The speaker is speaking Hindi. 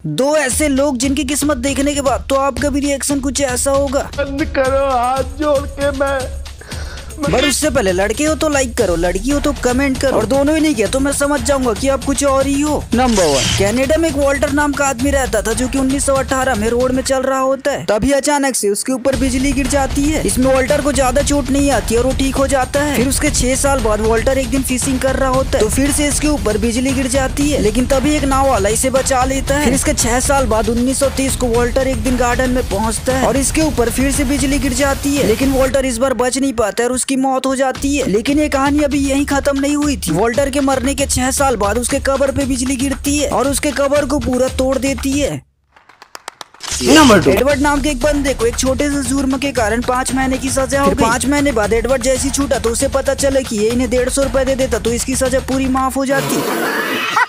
दो ऐसे लोग जिनकी किस्मत देखने के बाद तो आपका भी रिएक्शन कुछ ऐसा होगा। बंद करो हाथ जोड़ के मैं बट उससे पहले लड़के हो तो लाइक करो, लड़की हो तो कमेंट करो, और दोनों ही नहीं किया तो मैं समझ जाऊंगा कि आप कुछ और ही हो। नंबर 1, कनाडा में एक वॉल्टर नाम का आदमी रहता था जो कि 1918 में रोड में चल रहा होता है। तभी अचानक से उसके ऊपर बिजली गिर जाती है। इसमें वॉल्टर को ज्यादा चोट नहीं आती और वो ठीक हो जाता है। फिर उसके 6 साल बाद वॉल्टर एक दिन फिशिंग कर रहा होता है तो फिर से इसके ऊपर बिजली गिर जाती है, लेकिन तभी एक नाव वाला इसे बचा लेता है। फिर इसके 6 साल बाद 1930 को वॉल्टर एक दिन गार्डन में पहुंचता है और इसके ऊपर फिर से बिजली गिर जाती है, लेकिन वॉल्टर इस बार बच नहीं पाता है और उसकी मौत हो जाती है। लेकिन ये कहानी अभी यहीं खत्म नहीं हुई थी। वॉल्टर के मरने के 6 साल बाद उसके कब्र पे बिजली गिरती है और उसके कब्र को पूरा तोड़ देती है। नंबर 2, एडवर्ड नाम के एक बंदे को एक छोटे से जुर्म के कारण 5 महीने की सजा हो गई। 5 महीने बाद एडवर्ड जैसी छूटा तो उसे पता चला कि ये इन्हें 150 रुपए दे देता तो इसकी सजा पूरी माफ हो जाती।